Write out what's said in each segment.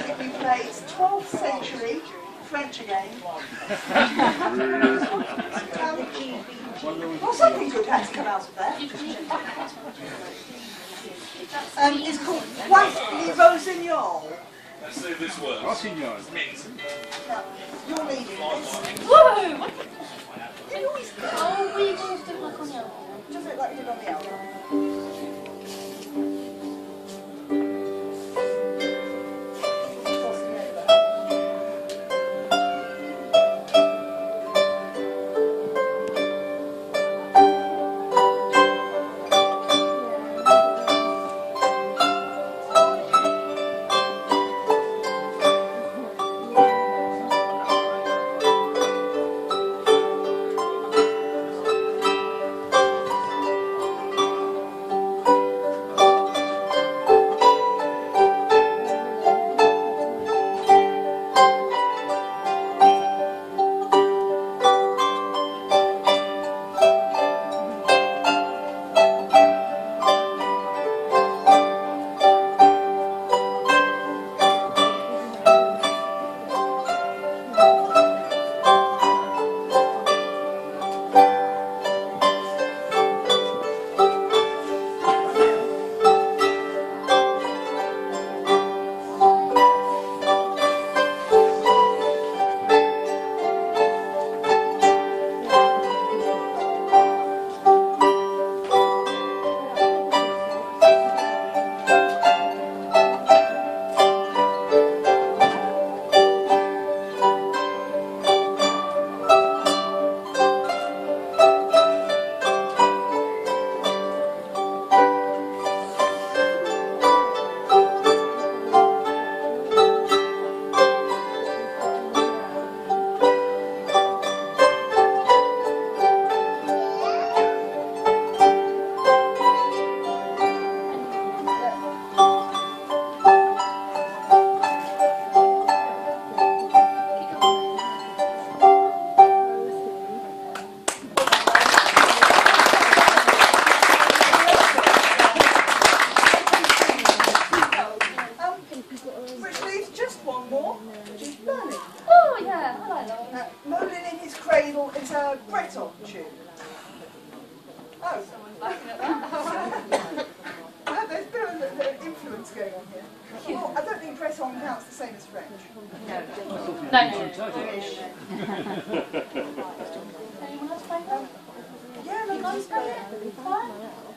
if you play, it's 12th century, French again. Well, something good had to come out of that. It's called Quant Li Rosignols. Let's see if this works. Rosignols. Now, you're leading this. Whoa! You always do. Oh, we just do like on the other. Just look like you did on the album. Merlin. Oh yeah, I like that one. Merlin in His Cradle is a Bretton tune. Oh. There's a bit of influence going on here. Well, I don't think Bretton counts the same as French. No. Anyone else play that? Yeah, no, Guys play it? Fine.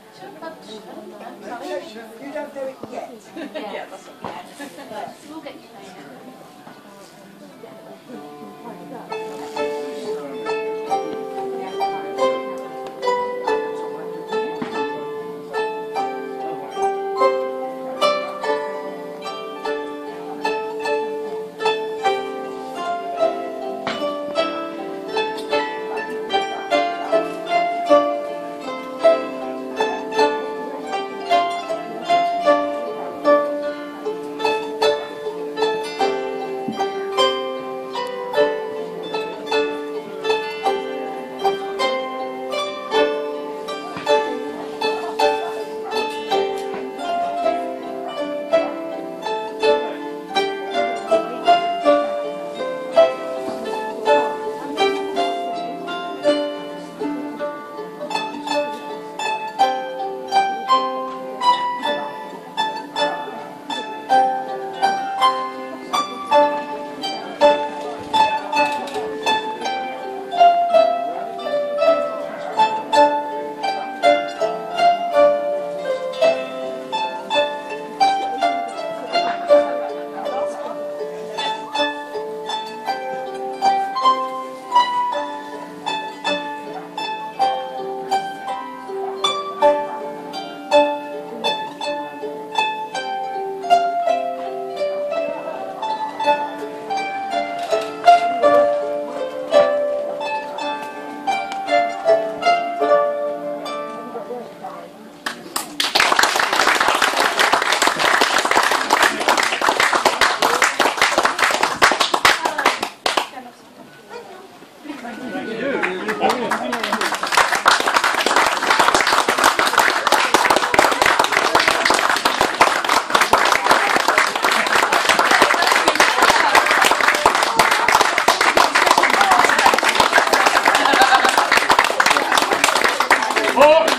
You don't know it yet. Yeah, that's okay. We'll get you playing it. Harp